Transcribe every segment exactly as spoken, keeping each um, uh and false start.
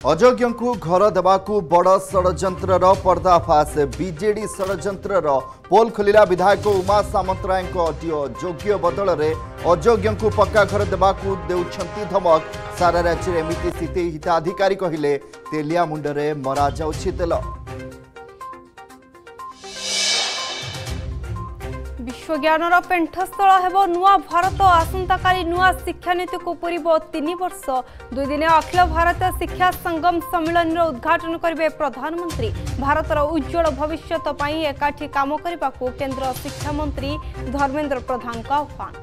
अयोग्य को घर देवाकू बड़ षड्यंत्र पर्दाफाश बीजेडी षड्यंत्र पोल खोलिला विधायक उमा सामंतराय ऑडियो योग्य बदल में अयोग्य को पक्का घर देवाकू देउछंती धमक सारा राज्य में एमती स्थिति हिताधिकारी कहले तेलिया मुंडरे मरा जाउछि तेल। विश्वज्ञानर पेंठस्थल हेब नुआ भारत आसंता काली नुआ शिक्षा नीति को पूरीब तीन वर्ष दुई दिन अखिल भारत शिक्षा संगम सम्मेलन उद्घाटन करेंगे प्रधानमंत्री। भारतर उज्जवल भविष्य एकाठी काम करने को केंद्र शिक्षा मंत्री धर्मेंद्र प्रधान का आह्वान।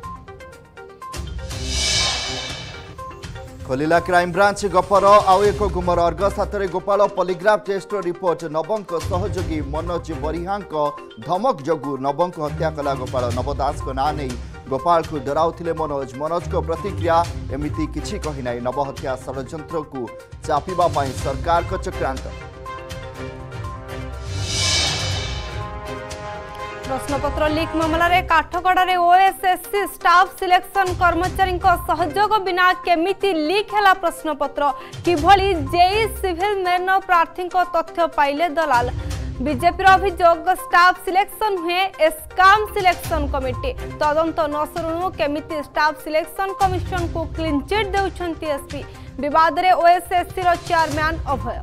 खोलिला क्राइमब्रांच गपर आउ एक गुमर अर्गस हाथ में गोपाल पॉलीग्राफ टेस्ट रिपोर्ट नवंक सहयोगी मनोज बरिहा धमक जगू नवंक हत्या कला गोपाल नव दास ना नहीं गोपाल को डराउथिले मनोज मनोज को प्रतिक्रिया एमिति किछि कहि नाही नव हत्या षड्यंत्र को चापिबा पाई सरकार को चक्रांत। प्रश्नपत्र लीक मामलें काठगड़े ओएसएससी स्टाफ सिलेक्शन कर्मचारी सहयोग बिना केमिति लीक है प्रश्नपत्र किभली जेई सिविल मेन प्रार्थी तथ्य पाइले दलाल बीजेपी अभियोग स्टाफ सिलेक्शन हुए एस्काम सिलेक्शन कमिटी तदंत न शुणु केमिति स्टाफ सिलेक्शन कमिशन को क्लीन चिट देउछंती एसपी विवाद रे ओएसएससी रो चेयरमैन अभय।